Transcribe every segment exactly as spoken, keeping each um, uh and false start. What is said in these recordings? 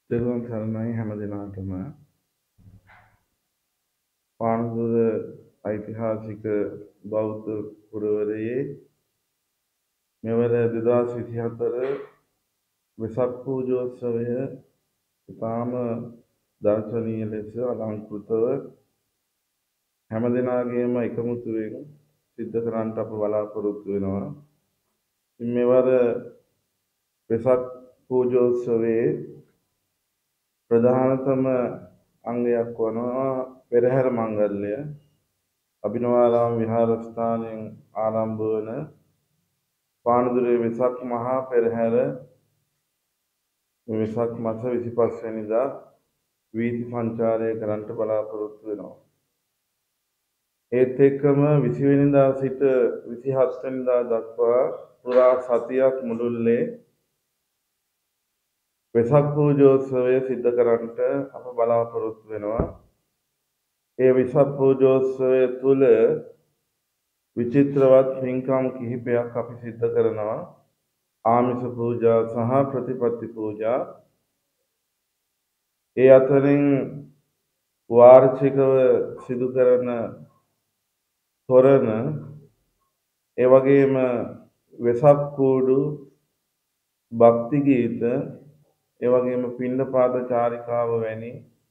තෙරුවන් සරණයි හැම දිනාටම පානදුර ඓතිහාසික බෞද්ධ පුරවරයේ මෙවර දෙදහස් විසිහතර වෙසක් පූජෝත්සවය ඉතාම දර්ශනීය ලෙස අලංකෘතව හැම දිනාගේම එකමුතුවෙන් සිද්ධ කරන්නට අප බලාපොරොත්තු වෙනවා. මෙවර වෙසක් පූජෝත්සවයේ ප්‍රධානතම අංගයක් වනවා පෙරහැර මංගල්‍ය. අභිනවාරාම විහාරස්ථානයෙන් ආරම්භ වන පානදුරේ වෙසක් මහා පෙරහැර වෙසක් මාස විසිපස් වෙනිදා වීථි සංචාරය කරන්නට බලාපොරොත්තු වෙනවා. ඒත් එක්කම විසි වෙනිදා සිට විසිහත් වෙනිදා දක්වා පුරා සතියක් මුළුල්ලේ වෙසක් පූජෝත්සවය සිද්ධ කරන්නට අප බලාපොරොත්තු වෙනවා. ඒ වෙසක් පූජෝත්සවය තුළ විචිත්‍රවත් පින්කම් කිහිපයක් අපි සිද්ධ කරනවා. ආමිස පූජා සහ ප්‍රතිපත්ති පූජා. ඒ අතරින් වාර්ෂිකව සිදු කරන තොරණ, ඒ වගේම වෙසක් කූඩු, භක්ති ගීත, ඒ වගේම පිණ්ඩපාත චාරිකාව වැනි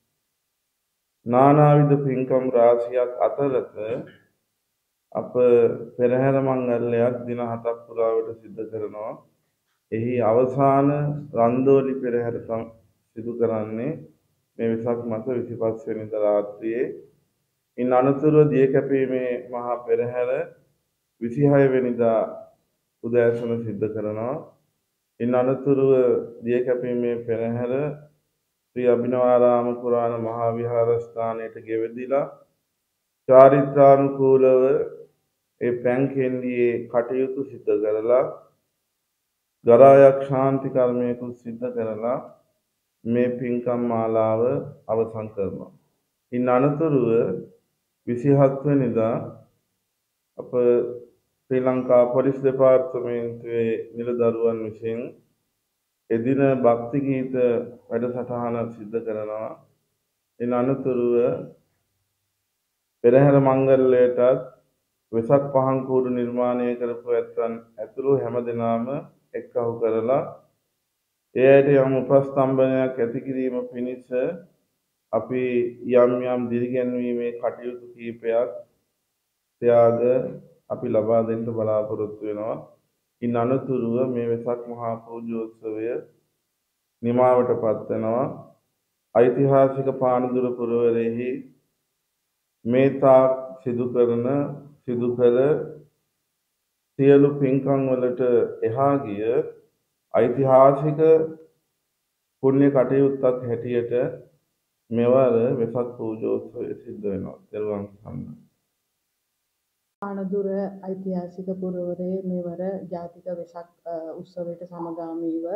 නානාවිධ පින්කම් රාශියක් අතරත අප පෙරහැර මංගල්‍යයක් දින හතක් පුරාවට සිද්ධ කරනවා. එහි අවසාන රන්දෝලි පෙරහැර සිදු කරන්නේ මේ වෙසක් මාස විසිපස් වෙනිදා රාත්‍රියේ. ඉන් අනතුරුව දිය කැපීමේ මහා පෙරහැර විසිහය වෙනිදා උදෑසන සිද්ධ කරනවා. ඉන් අනතුරුව දිය කැපීමේ පෙරහැර ශ්‍රී අභිනවාරාම පුරාණ මහා විහාරස්ථානයට ගෙවදිලා චාරිත්‍රානුකූලව ඒ පැන් කෙන්ඩියේ කටයුතු සිද්ධ කරලා ගරායක් ශාන්ති කර්මයකුත් සිද්ධ කරලා මේ පින්කම් මාලාව අවසන් කරනවා. ඉන් අනතුරුව විසිහත් වෙනිදා අප ශ්‍රී ලංකා පොලිස් දෙපාර්තමේන්තුවේ නිලදරුවන් විසින් එදින භක්ති ගීත වැඩසටහන සිද්ධ කරනවා. ඉන් අනතුරුව පෙරහැර මංගල්‍යයටත් වෙසක් පහන් කූඩු නිර්මාණය කරපු ඇත්තන් ඇතුළු හැම දෙනාම එක්කහු කරලා ඒ අයට යම් උපස්තම්භනයක් ඇති කිරීම පිණිස අපි යම් යම් දිරිගැන්වීමේ කටයුතු කීපයක් ත්‍යාග අපි ලබා දෙන්න බලාපොරොත්තු වෙනවා. ඉන් අනතුරුව මේ වෙසක් මහා පූජෝත්සවය නිමාවට පත් වෙනවා. ඓතිහාසික පානදුර පුරවරයෙහි මේ තාක් සිදු කරන සිදු කළ සියලු පින්කම් වලට එහා ගිය ඓතිහාසික පුණ්‍ය කටයුත්තක් හැටියට මෙවර වෙසක් පූජෝත්සවය සිද්ධ වෙනවා. තෙරුවන් සරණයි. පානදුර ඓතිහාසික පුරවරයේ මෙවර ජාතික වෙසක් උත්සවයට සමගාමීව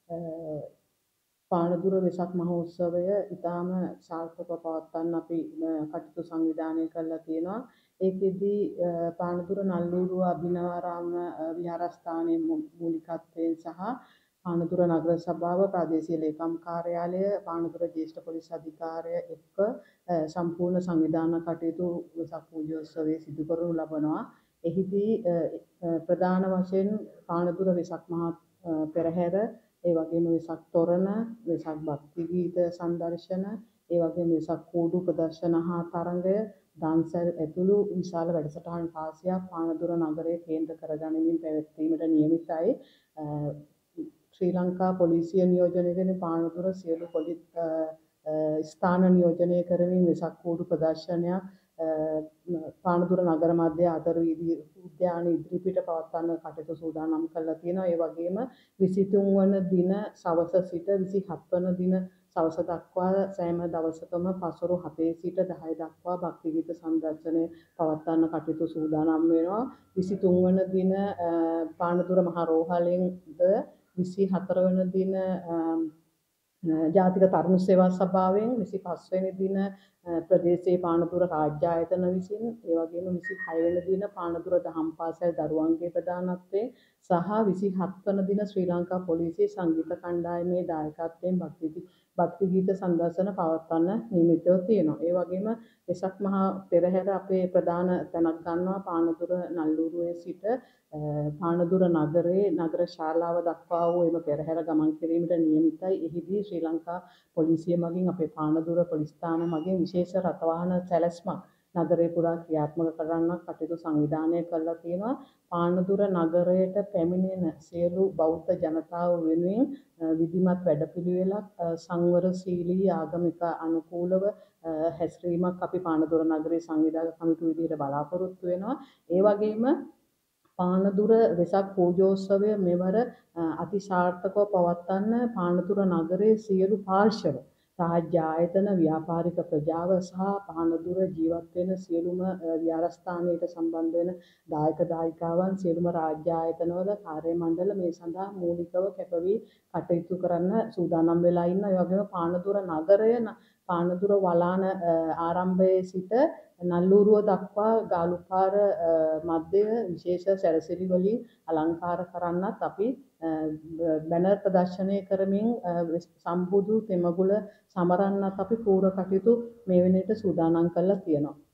පානදුර වෙසක් මහෝත්සවය ඉතාම සාර්ථකව පවත්වන්න අපි කටයුතු සංවිධානය කරලා තියෙනවා. ඒකෙදී පානදුර නල්ලූරුව අභිනවාරාම විහාරස්ථානයේ මූලිකත්වයෙන් සහ පානදුර නගර සභාව ප්‍රාදේශීය ලේකම් කාර්යාලය පානදුර ජ්‍යෙෂ්ඨ පොලිස් අධිකාරිය එක්ක සම්පූර්ණ සංවිධාන කටයුතු වෙසක් පූජෝත්සවයේ සිදු කරනු ලබනවා. එහිදී ප්‍රධාන වශයෙන් පානදුර වෙසක් මහා පෙරහැර, ඒ වගේම වෙසක් තොරණ, වෙසක් භක්ති ගීත සංදර්ශන, ඒ වගේම වෙසක් කූඩු ප්‍රදර්ශන හා තරඟය, දන්සැල් ඇතුළු විශාල වැඩසටහන් රාශියක් පානදුර නගරයේ කේන්ද්‍ර කරගනිමින් පැවැත්වීමට නියමිතයි. ශ්‍රී ලංකා පොලිසිය නියෝජනය කරන පානදුර සියලු පොලිස් ස්ථාන නියෝජනය කරමින් වෙසක් කූඩු ප්‍රදර්ශනයක් පානදුර නගර මැද ආදර වීදි උද්‍යාන ඉදිරිපිට පවත්වන්න කටයුතු සූදානම් කරලා තියෙනවා. ඒ වගේම විසිතුන් වන දින සවස සිට විසිහත් වන දින සවස දක්වා සෑම දවසකම පසුරු හතේ සිට දහය දක්වා භක්ති ගීත සංදර්ශනය පවත්වන්න කටයුතු සූදානම් වෙනවා. විසිතුන් වන දින පානදුර මහ රෝහලෙන්ද විසිහතර වන දින ජාතික තරුණ සේවා සභාවෙන් විසිපහ වෙනි දින ප්‍රදේශයේ පානදුර රාජ්‍ය ආයතන විසින් ඒ වගේම විසිහය වෙනි දින පානදුර දහම් පාසල් දරුවන්ගේ ප්‍රධානත්වයෙන් සහ විසිහත් වන දින ශ්‍රී ලංකා පොලිසියේ සංගීත කණ්ඩායමේ දායකත්වයෙන් භක්ති භක්ති ගීත සංදර්ශන පවත්වන්න නියමිතව තියෙනවා. ඒ වගේම වෙසක් මහා පෙරහැර අපේ ප්‍රධාන තැනක් ගන්නවා පානදුර නල්ලූරුවේ සිට පානදුර නගරයේ නගර ශාලාව දක්වා වූ එම පෙරහැර ගමන් කිරීමට නියමිතයි. එහිදී ශ්‍රී ලංකා පොලිසිය මගින් අපේ පානදුර පොලිස් ස්ථාන මගින් විශේෂ රථවාහන සැලැස්මක් නගරේ පුරා ක්‍රියාත්මක කරන්නක් කටයුතු සංවිධානය කරලා තියෙනවා. පානදුර නගරයට පැමිණෙන සියලු බෞද්ධ ජනතාව වෙනුවෙන් විධිමත් වැඩපිළිවෙලක් සංවරශීලී ආගමික අනුකූලව හැසිරීමක් අපි පානදුර නගරයේ සංවිධායක කමිටුව විදිහට බලාපොරොත්තු වෙනවා. ඒ වගේම පානදුර වෙසක් පූජෝත්සවය මෙවර අතිසාර්ථකව පවත්වන්න පානදුර නගරයේ සියලු පාර්ශව රාජ්‍ය ආයතන ව්‍යාපාරික ප්‍රජාව සහ පානදුර ජීවත් වෙන සියලුම විහාරස්ථානයට සම්බන්ධ වෙන දායක දායිකාවන් සියලුම රාජ්‍ය ආයතනවල කාර්ය මණ්ඩල මේ සඳහා මූලිකව කැපවී කටයුතු කරන්න සූදානම් වෙලා ඉන්නවා. ඒ වගේම පානදුර නගරය පානදුර වලාන ආරම්භයේ සිට නල්ලූරුව දක්වා ගාලුපාර මැදය විශේෂ සැරසිලි වලින් අලංකාර කරන්නත් අපි බැනර් ප්‍රදර්ශනය කරමින් සම්බුදු තෙමගුල සමරන්නත් අපි පූර්ව කටයුතු මේ වෙනට සූදානම් කරලා තියෙනවා.